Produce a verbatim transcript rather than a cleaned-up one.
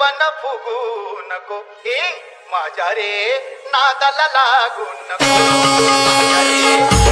मन फुगू नको ए माझ्या रे नादाला लागू नको माझ्या रे